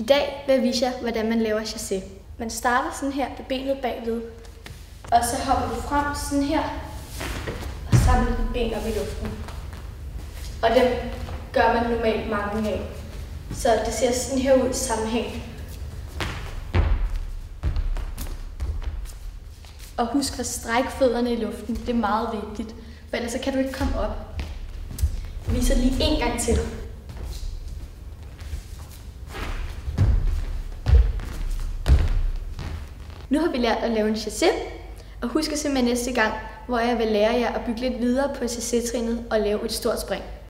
dag vil jeg vise jer, hvordan man laver chassé. Man starter sådan her med benet bagved, og så hopper du frem sådan her, og samler dit ben op i luften. Og dem gør man normalt mange af. Så det ser sådan her ud i sammenhæng. Og husk at strække fødderne i luften, det er meget vigtigt, for ellers så kan du ikke komme op. Jeg viser lige en gang til. Nu har vi lært at lave en chassé, og husk at se med næste gang, hvor jeg vil lære jer at bygge lidt videre på chassé-trinnet og lave et stort spring.